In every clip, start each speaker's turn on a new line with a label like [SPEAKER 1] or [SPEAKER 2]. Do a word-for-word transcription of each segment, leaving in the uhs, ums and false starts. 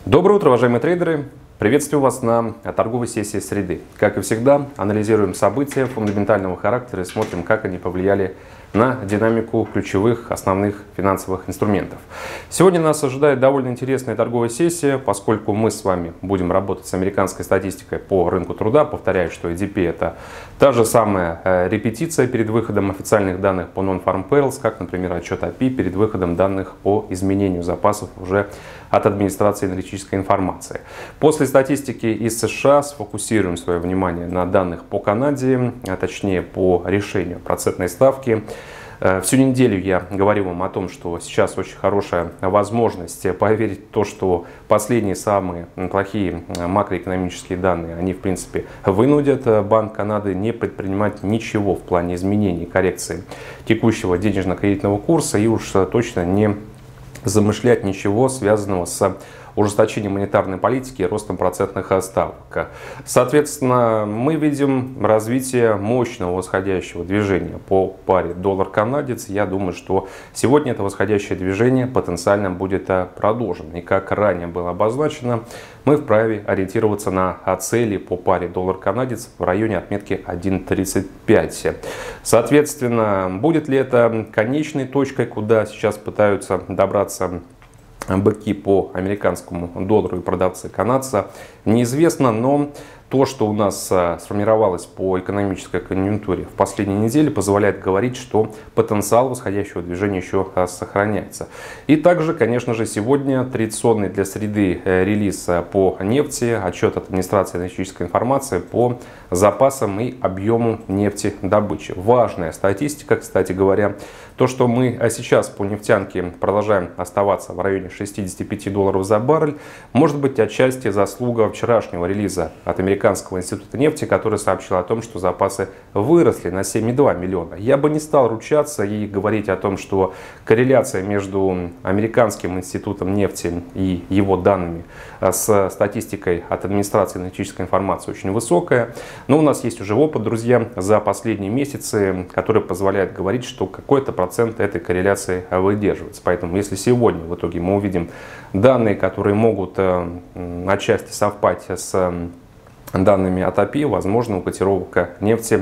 [SPEAKER 1] Доброе утро, уважаемые трейдеры! Приветствую вас на торговой сессии среды. Как и всегда, анализируем события фундаментального характера и смотрим, как они повлияли на динамику ключевых основных финансовых инструментов. Сегодня нас ожидает довольно интересная торговая сессия, поскольку мы с вами будем работать с американской статистикой по рынку труда. Повторяю, что и ди пи это та же самая репетиция перед выходом официальных данных по Non-Farm Payrolls, как, например, отчет эй пи перед выходом данных по изменению запасов уже от администрации аналитической информации. После статистики из США сфокусируем свое внимание на данных по Канаде, а точнее по решению процентной ставки. Всю неделю я говорил вам о том, что сейчас очень хорошая возможность поверить в то, что последние самые плохие макроэкономические данные, они в принципе вынудят Банк Канады не предпринимать ничего в плане изменений, коррекции текущего денежно-кредитного курса и уж точно не замышлять ничего, связанного с ужесточением монетарной политики и ростом процентных ставок. Соответственно, мы видим развитие мощного восходящего движения по паре доллар-канадец. Я думаю, что сегодня это восходящее движение потенциально будет продолжено. И как ранее было обозначено, мы вправе ориентироваться на цели по паре доллар-канадец в районе отметки один тридцать пять. Соответственно, будет ли это конечной точкой, куда сейчас пытаются добраться быки по американскому доллару и продавцы канадца, неизвестно, но то, что у нас сформировалось по экономической конъюнктуре в последней неделе, позволяет говорить, что потенциал восходящего движения еще сохраняется. И также, конечно же, сегодня традиционный для среды релиз по нефти, отчет от администрации аналитической информации по запасам и объему нефтедобычи. Важная статистика, кстати говоря, то, что мы сейчас по нефтянке продолжаем оставаться в районе шестидесяти пяти долларов за баррель, может быть отчасти заслуга вчерашнего релиза от Американского института нефти, который сообщил о том, что запасы выросли на семь и два миллиона. Я бы не стал ручаться и говорить о том, что корреляция между Американским институтом нефти и его данными с статистикой от администрации аналитической информации очень высокая. Но у нас есть уже опыт, друзья, за последние месяцы, который позволяет говорить, что какой-то процент этой корреляции выдерживается. Поэтому если сегодня в итоге мы увидим данные, которые могут отчасти совпасть с данными от эй пи, возможно, у котировок нефти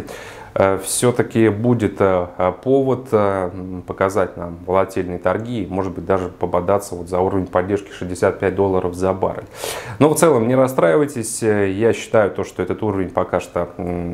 [SPEAKER 1] все-таки будет повод показать нам волатильные торги и, может быть, даже пободаться вот за уровень поддержки шестьдесят пять долларов за баррель. Но в целом не расстраивайтесь, я считаю, то, что этот уровень пока что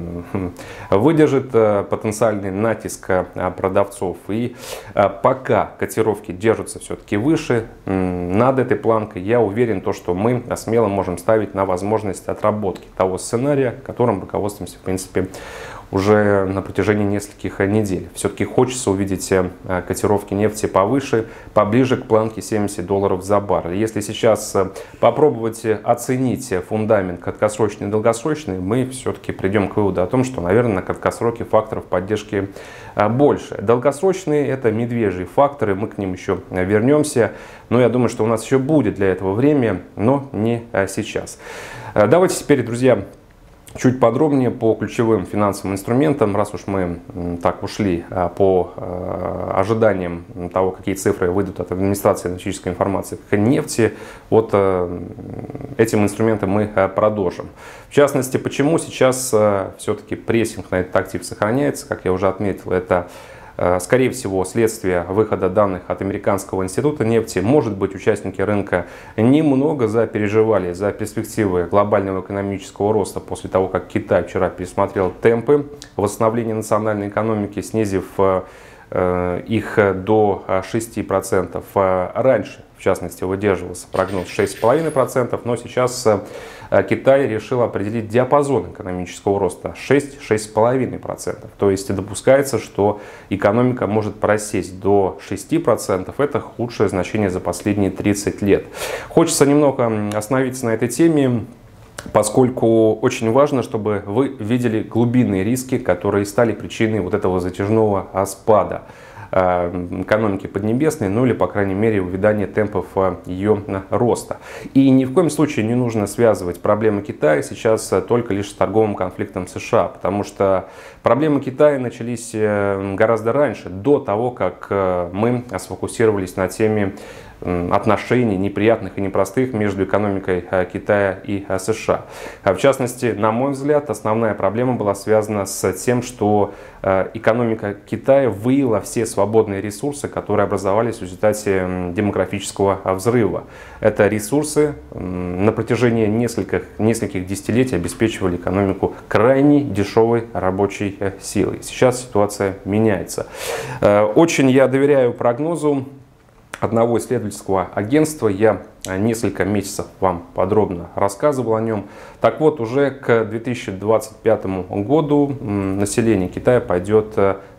[SPEAKER 1] выдержит потенциальный натиск продавцов. И пока котировки держатся все-таки выше, над этой планкой, я уверен, то, что мы смело можем ставить на возможность отработки того сценария, которым руководствуемся, в принципе, уже на протяжении нескольких недель. Все-таки хочется увидеть котировки нефти повыше, поближе к планке семьдесят долларов за баррель. Если сейчас попробовать оценить фундамент краткосрочный и долгосрочный, мы все-таки придем к выводу о том, что, наверное, на краткосроке факторов поддержки больше. Долгосрочные — это медвежьи факторы, мы к ним еще вернемся. Но я думаю, что у нас еще будет для этого время, но не сейчас. Давайте теперь, друзья, чуть подробнее по ключевым финансовым инструментам, раз уж мы так ушли по ожиданиям того, какие цифры выйдут от администрации аналитической информации к нефти, вот этим инструментом мы продолжим. В частности, почему сейчас все-таки прессинг на этот актив сохраняется, как я уже отметил, это скорее всего, следствие выхода данных от Американского института нефти. Может быть, участники рынка немного запереживали за перспективы глобального экономического роста после того, как Китай вчера пересмотрел темпы восстановления национальной экономики, снизив их до шести процентов. Раньше, в частности, выдерживался прогноз шесть и пять десятых процента, но сейчас Китай решил определить диапазон экономического роста шесть — шесть и пять десятых процента. То есть допускается, что экономика может просесть до шести процентов. Это худшее значение за последние тридцать лет. Хочется немного остановиться на этой теме, поскольку очень важно, чтобы вы видели глубинные риски, которые стали причиной вот этого затяжного спада экономики Поднебесной, ну или, по крайней мере, увядания темпов ее роста. И ни в коем случае не нужно связывать проблемы Китая сейчас только лишь с торговым конфликтом США, потому что проблемы Китая начались гораздо раньше, до того, как мы сфокусировались на теме отношений неприятных и непростых между экономикой Китая и США. В частности, на мой взгляд, основная проблема была связана с тем, что экономика Китая выила все свободные ресурсы, которые образовались в результате демографического взрыва. Это ресурсы на протяжении нескольких, нескольких десятилетий обеспечивали экономику крайне дешевой рабочей силой. Сейчас ситуация меняется. Очень я доверяю прогнозу одного исследовательского агентства. Я несколько месяцев вам подробно рассказывал о нем. Так вот, уже к две тысячи двадцать пятому году население Китая пойдет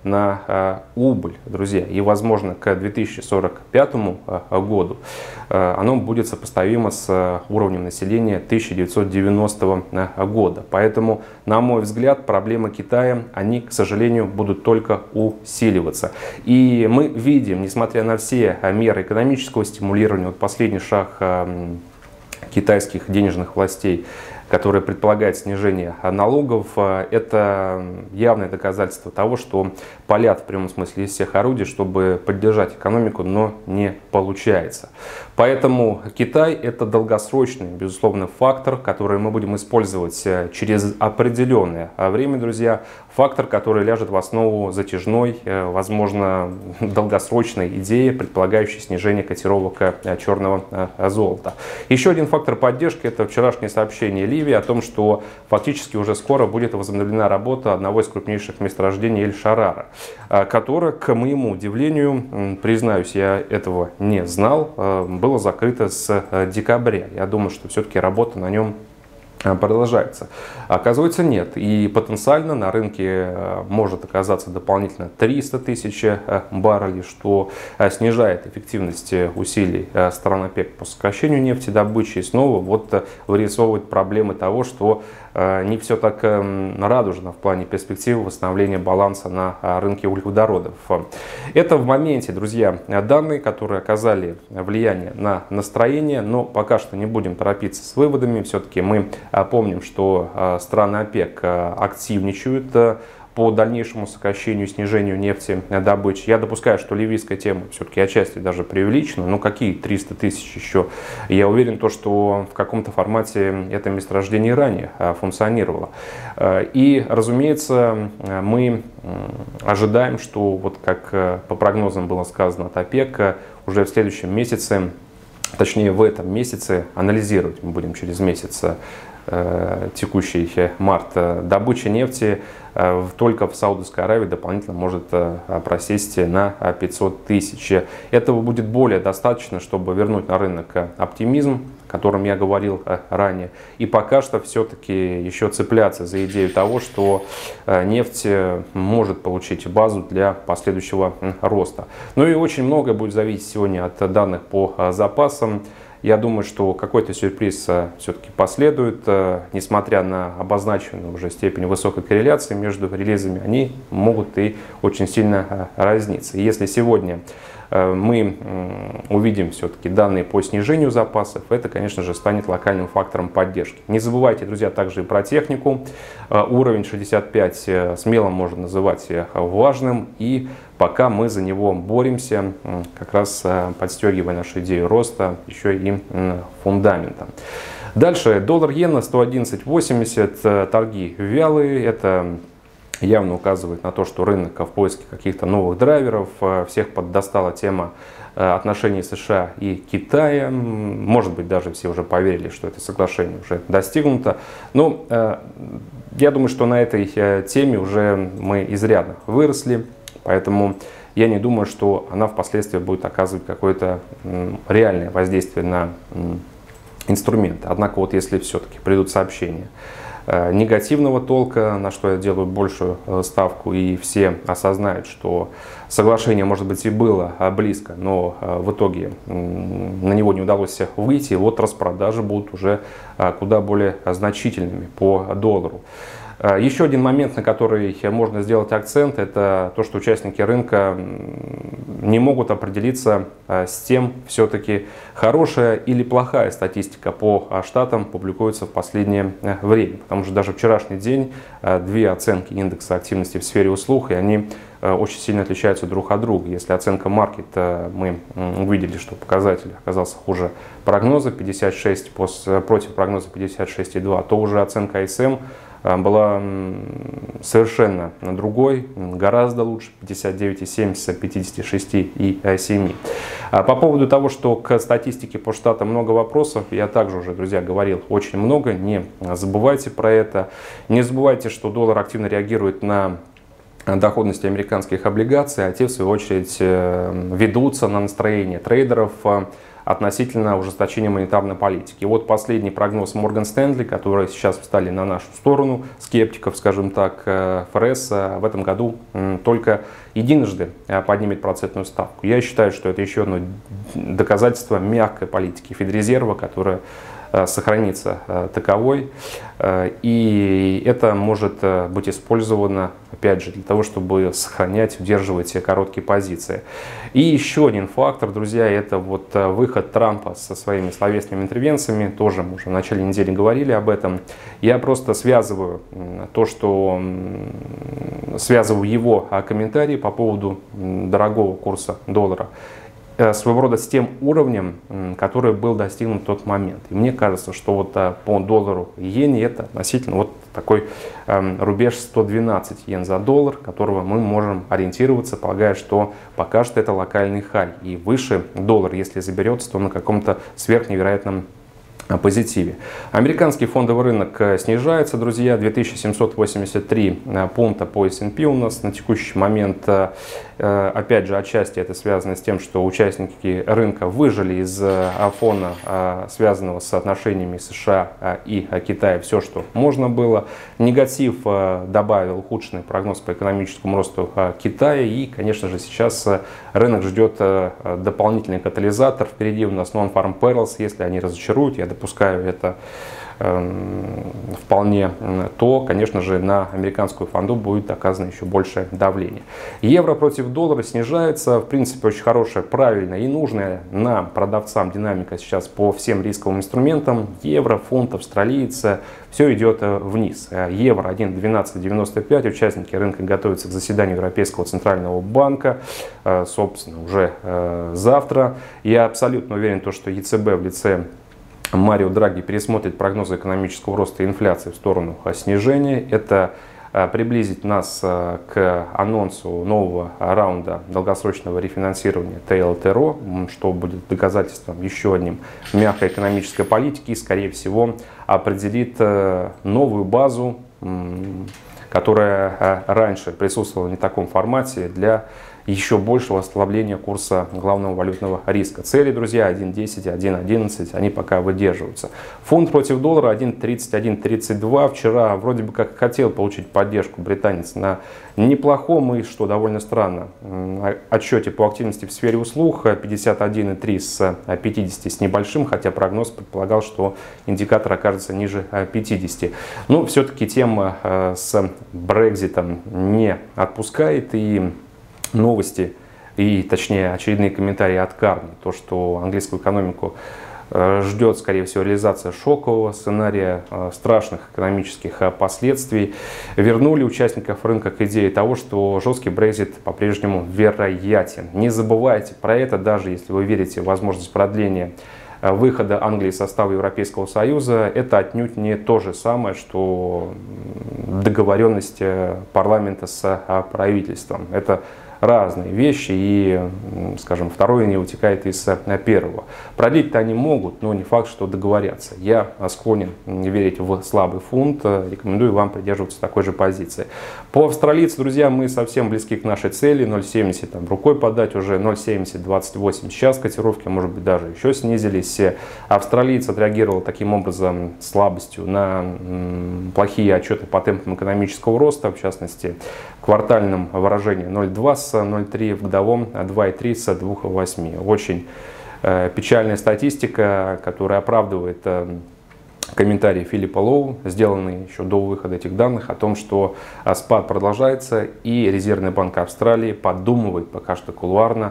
[SPEAKER 1] на убыль, друзья. И, возможно, к две тысячи сорок пятому году оно будет сопоставимо с уровнем населения тысяча девятьсот девяностого года. Поэтому, на мой взгляд, проблемы Китая, они, к сожалению, будут только усиливаться. И мы видим, несмотря на все меры экономического стимулирования, вот последний шаг китайских денежных властей, которое предполагает снижение налогов, это явное доказательство того, что палят в прямом смысле из всех орудий, чтобы поддержать экономику, но не получается. Поэтому Китай – это долгосрочный, безусловно, фактор, который мы будем использовать через определенное время, друзья. Фактор, который ляжет в основу затяжной, возможно, долгосрочной идеи, предполагающей снижение котировок черного золота. Еще один фактор поддержки – это вчерашнее сообщение Ливии о том, что фактически уже скоро будет возобновлена работа одного из крупнейших месторождений Эль-Шарара, которое, к моему удивлению, признаюсь, я этого не знал, было закрыто с декабря. Я думаю, что все-таки работа на нем продолжается. Оказывается, нет. И потенциально на рынке может оказаться дополнительно триста тысяч баррелей, что снижает эффективность усилий стран ОПЕК по сокращению нефтедобычи. И снова вот вырисовывает проблемы того, что не все так радужно в плане перспективы восстановления баланса на рынке углеводородов. Это в моменте, друзья, данные, которые оказали влияние на настроение, но пока что не будем торопиться с выводами. Все-таки мы помним, что страны ОПЕК активничают по дальнейшему сокращению и снижению нефтедобычи. Я допускаю, что ливийская тема все-таки отчасти даже преувеличена. Ну какие триста тысяч еще? Я уверен, то, что в каком-то формате это месторождение ранее функционировало. И, разумеется, мы ожидаем, что, вот как по прогнозам было сказано от ОПЕК, уже в следующем месяце, точнее в этом месяце, анализировать мы будем через месяц текущий март, добыча нефти только в Саудовской Аравии дополнительно может просесть на пятьсот тысяч. Этого будет более достаточно, чтобы вернуть на рынок оптимизм, о котором я говорил ранее. И пока что все-таки еще цепляться за идею того, что нефть может получить базу для последующего роста. Ну и очень многое будет зависеть сегодня от данных по запасам. Я думаю, что какой-то сюрприз все-таки последует, несмотря на обозначенную уже степень высокой корреляции между релизами, они могут и очень сильно разниться. И если сегодня мы увидим все-таки данные по снижению запасов, это, конечно же, станет локальным фактором поддержки. Не забывайте, друзья, также и про технику. Уровень шестьдесят пять смело можно называть важным, и пока мы за него боремся, как раз подстегивая нашу идею роста еще и фундаментом. Дальше доллар-иена сто одиннадцать восемьдесят, торги вялые, это явно указывает на то, что рынок в поиске каких-то новых драйверов. Всех поддостала тема отношений США и Китая. Может быть, даже все уже поверили, что это соглашение уже достигнуто. Но я думаю, что на этой теме уже мы изрядно выросли. Поэтому я не думаю, что она впоследствии будет оказывать какое-то реальное воздействие на инструменты. Однако вот если все-таки придут сообщения негативного толка, на что я делаю большую ставку, и все осознают, что соглашение, может быть, и было близко, но в итоге на него не удалось выйти, вот распродажи будут уже куда более значительными по доллару. Еще один момент, на который можно сделать акцент, это то, что участники рынка не могут определиться с тем, все-таки хорошая или плохая статистика по штатам публикуется в последнее время. Потому что даже вчерашний день две оценки индекса активности в сфере услуг, и они очень сильно отличаются друг от друга. Если оценка маркета, мы увидели, что показатель оказался хуже прогноза пятьдесят шесть против прогноза пятьдесят шесть и два, то уже оценка ай эс эм была совершенно другой, гораздо лучше, пятьдесят девять и семь с пятьдесят шесть и семь. По поводу того, что к статистике по штатам много вопросов, я также уже, друзья, говорил очень много, не забывайте про это. Не забывайте, что доллар активно реагирует на доходности американских облигаций, а те, в свою очередь, ведутся на настроение трейдеров относительно ужесточения монетарной политики. И вот последний прогноз Морган Стэнли, которые сейчас встали на нашу сторону, скептиков, скажем так, эф эр эс в этом году только единожды поднимет процентную ставку. Я считаю, что это еще одно доказательство мягкой политики Федрезерва, которая сохранится таковой, и это может быть использовано, опять же, для того, чтобы сохранять, удерживать короткие позиции. И еще один фактор, друзья, это вот выход Трампа со своими словесными интервенциями, тоже мы уже в начале недели говорили об этом. Я просто связываю то, что связываю его комментарии по поводу дорогого курса доллара своего рода с тем уровнем, который был достигнут в тот момент. И мне кажется, что вот по доллару и иене это относительно вот такой э, рубеж сто двенадцать йен за доллар, которого мы можем ориентироваться, полагая, что пока что это локальный хай. И выше доллар, если заберется, то на каком-то сверхневероятном позитиве. Американский фондовый рынок снижается, друзья, две тысячи семьсот восемьдесят три пункта по эс энд пи у нас на текущий момент. Опять же, отчасти это связано с тем, что участники рынка выжили из фона, связанного с отношениями США и Китая, все, что можно было. Негатив добавил ухудшенный прогноз по экономическому росту Китая. И, конечно же, сейчас рынок ждет дополнительный катализатор. Впереди у нас Non-Farm Payrolls. Если они разочаруют, я допускаю это вполне, то, конечно же, на американскую фонду будет оказано еще большее давление. Евро против доллара снижается. В принципе, очень хорошая, правильная и нужная нам, продавцам, динамика сейчас по всем рисковым инструментам. Евро, фунт, австралиец, все идет вниз. Евро один двенадцать девяносто пять. Участники рынка готовятся к заседанию Европейского центрального банка. Собственно, уже завтра. Я абсолютно уверен, что е цэ бэ в лице Марио Драги пересмотрит прогнозы экономического роста и инфляции в сторону снижения. Это приблизит нас к анонсу нового раунда долгосрочного рефинансирования тэ эл тэ эр о, что будет доказательством еще одним мягкой экономической политики и, скорее всего, определит новую базу, которая раньше присутствовала не в таком формате, для еще большего ослабления курса главного валютного риска. Цели, друзья, один десять, один одиннадцать, они пока выдерживаются. Фунт против доллара один тридцать один тридцать два. Вчера вроде бы как хотел получить поддержку британец на неплохом и, что довольно странно, отчете по активности в сфере услуг пятьдесят один и три с пятидесяти с небольшим, хотя прогноз предполагал, что индикатор окажется ниже пятидесяти. Но все-таки тема с Брекситом не отпускает, и новости, и точнее очередные комментарии от Карни, то, что английскую экономику ждет, скорее всего, реализация шокового сценария, страшных экономических последствий, вернули участников рынка к идее того, что жесткий Брексит по-прежнему вероятен. Не забывайте про это, даже если вы верите в возможность продления выхода Англии из состава Европейского Союза. Это отнюдь не то же самое, что договоренность парламента с правительством. Это разные вещи, и, скажем, второе не утекает из первого. Продлить-то они могут, но не факт, что договорятся. Я склонен верить в слабый фунт, рекомендую вам придерживаться такой же позиции. По австралийцу, друзья, мы совсем близки к нашей цели, ноль семьдесят там рукой подать, уже ноль семьдесят двадцать восемь. Сейчас котировки, может быть, даже еще снизились. Австралиец отреагировал таким образом слабостью на плохие отчеты по темпам экономического роста, в частности, в квартальном выражении ноль два с ноль три, в годовом два и три с двух и восьми. Очень э, печальная статистика, которая оправдывает э, комментарий Филиппа Лоу, сделанный еще до выхода этих данных, о том, что спад продолжается и Резервный банк Австралии подумывает пока что кулуарно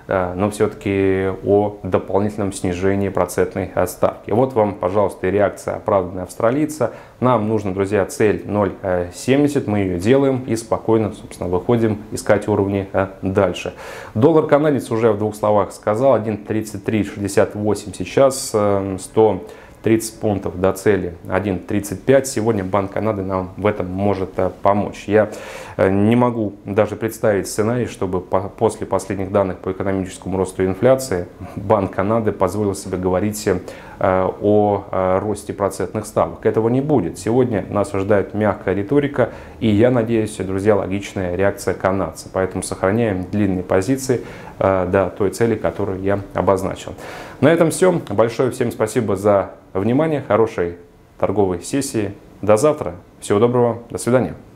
[SPEAKER 1] но все-таки о дополнительном снижении процентной ставки. Вот вам, пожалуйста, и реакция оправданная австралийца. Нам нужно, друзья, цель ноль целых семьдесят, мы ее делаем и спокойно, собственно, выходим искать уровни дальше. Доллар канадец уже в двух словах сказал, один тридцать три шестьдесят восемь сейчас, сто тридцать пунктов до цели один тридцать пять. Сегодня Банк Канады нам в этом может помочь. Я не могу даже представить сценарий, чтобы после последних данных по экономическому росту и инфляции Банк Канады позволил себе говорить о росте процентных ставок. Этого не будет. Сегодня нас ожидает мягкая риторика и, я надеюсь, друзья, логичная реакция канадцев. Поэтому сохраняем длинные позиции до той цели, которую я обозначил. На этом все. Большое всем спасибо за внимание. Хорошей торговой сессии. До завтра. Всего доброго. До свидания.